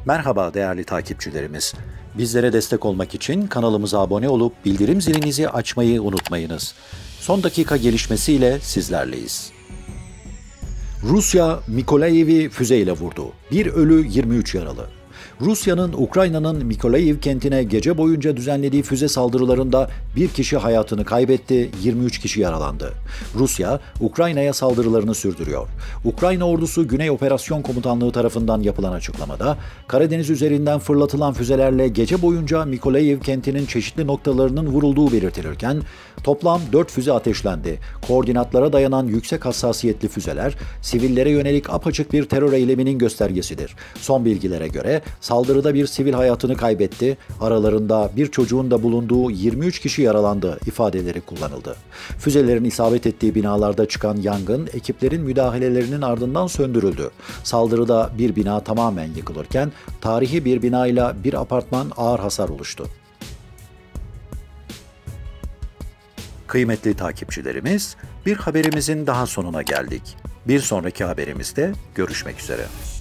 Merhaba değerli takipçilerimiz. Bizlere destek olmak için kanalımıza abone olup bildirim zilinizi açmayı unutmayınız. Son dakika gelişmesiyle sizlerleyiz. Rusya, Mikolayev'i füzeyle vurdu. Bir ölü, 23 yaralı. Rusya'nın Ukrayna'nın Mikolayiv kentine gece boyunca düzenlediği füze saldırılarında bir kişi hayatını kaybetti, 23 kişi yaralandı. Rusya, Ukrayna'ya saldırılarını sürdürüyor. Ukrayna ordusu Güney Operasyon Komutanlığı tarafından yapılan açıklamada, Karadeniz üzerinden fırlatılan füzelerle gece boyunca Mikolayiv kentinin çeşitli noktalarının vurulduğu belirtilirken, toplam 4 füze ateşlendi. Koordinatlara dayanan yüksek hassasiyetli füzeler, sivillere yönelik apaçık bir terör eyleminin göstergesidir. Son bilgilere göre, saldırıda bir sivil hayatını kaybetti, aralarında bir çocuğun da bulunduğu 23 kişi yaralandı ifadeleri kullanıldı. Füzelerin isabet ettiği binalarda çıkan yangın, ekiplerin müdahalelerinin ardından söndürüldü. Saldırıda bir bina tamamen yıkılırken, tarihi bir binayla bir apartman ağır hasar oluştu. Kıymetli takipçilerimiz, bir haberimizin daha sonuna geldik. Bir sonraki haberimizde görüşmek üzere.